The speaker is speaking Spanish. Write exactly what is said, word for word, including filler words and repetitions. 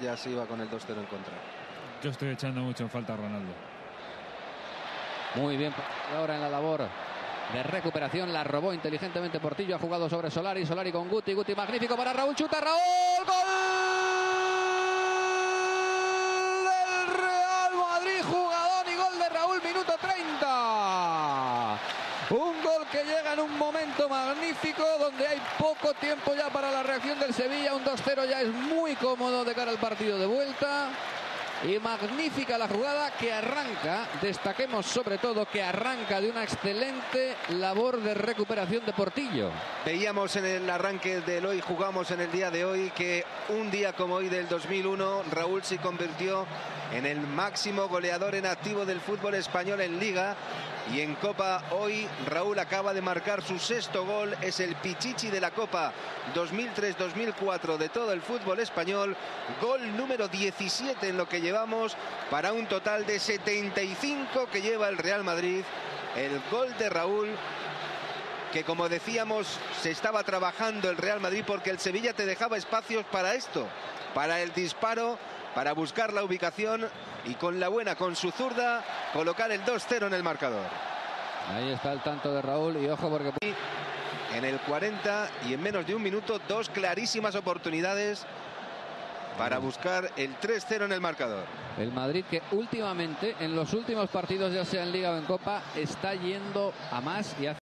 ya se iba con el dos cero en contra. Yo estoy echando mucho en falta a Ronaldo. Muy bien, ahora en la labor de recuperación, la robó inteligentemente Portillo, ha jugado sobre Solari, Solari con Guti, Guti magnífico para Raúl, chuta Raúl, ¡gol! Del Real Madrid, jugador y gol de Raúl, minuto treinta. Un gol que llega en un momento magnífico, donde hay poco tiempo ya para la reacción del Sevilla, un dos cero ya es muy cómodo de cara al partido de vuelta. Y magnífica la jugada que arranca, destaquemos sobre todo que arranca de una excelente labor de recuperación de Portillo. Veíamos en el arranque del hoy, jugamos en el día de hoy, que un día como hoy del dos mil uno, Raúl se convirtió en el máximo goleador en activo del fútbol español en Liga. Y en Copa hoy Raúl acaba de marcar su sexto gol, es el Pichichi de la Copa dos mil tres dos mil cuatro de todo el fútbol español, gol número diecisiete en lo que llevamos, para un total de setenta y cinco que lleva el Real Madrid. El gol de Raúl, que como decíamos se estaba trabajando el Real Madrid porque el Sevilla te dejaba espacios para esto, para el disparo, para buscar la ubicación y con la buena, con su zurda, colocar el dos cero en el marcador. Ahí está el tanto de Raúl y ojo porque... En el cuarenta y en menos de un minuto, dos clarísimas oportunidades para buscar el tres cero en el marcador. El Madrid que últimamente, en los últimos partidos, ya sea en Liga o en Copa, está yendo a más y hace...